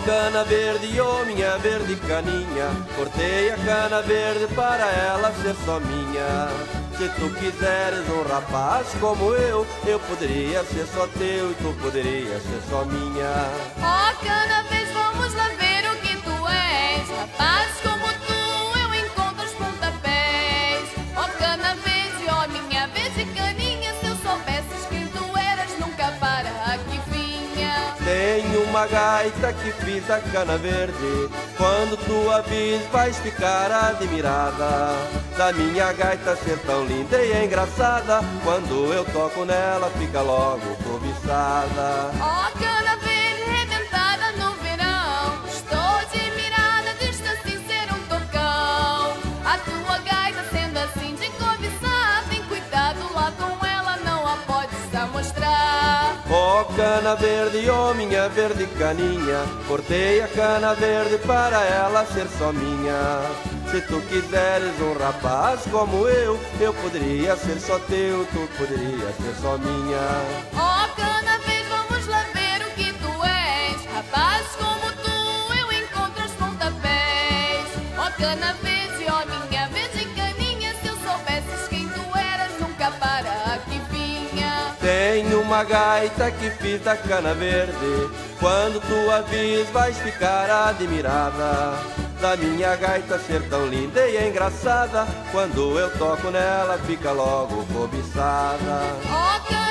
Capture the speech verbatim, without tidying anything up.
cana verde, ô minha verde caninha, cortei a cana verde para ela ser só minha. Se tu quiseres um rapaz como eu, eu poderia ser só teu e tu poderia ser só minha. Oh, cana vez, vamos lá ver o que tu és. Rapaz como tu, eu encontro os pontapés. Oh, cana vez, oh minha verde caninha, se eu soubesses quem tu eras, nunca para aqui vinha. Tenho uma gaita que fiz da cana verde, quando tu a vis vais ficar admirada. Da minha gaita ser tão linda e engraçada, quando eu toco nela fica logo cobiçada. Oh, cana verde redentada no verão, estou admirada disto assim ser um tocão. A tua gaita sendo assim de cobiçada, tem cuidado lá com ela, não a podes amostrar. Oh, cana verde, oh minha verde caninha, cortei a cana verde para ela ser só minha. Se tu quiseres um rapaz como eu, eu poderia ser só teu, tu poderia ser só minha. Oh, cana vez, vamos lá ver o que tu és. Rapaz como tu, eu encontro os pontapés. Oh, cana vez, oh minha verde caninha, se eu soubesses quem tu eras, nunca para aqui vinha. Tenho uma gaita que fiz da cana verde, quando tu a vis vais ficar admirada. Da minha gaita ser tão linda e engraçada, quando eu toco nela fica logo cobiçada. Oh,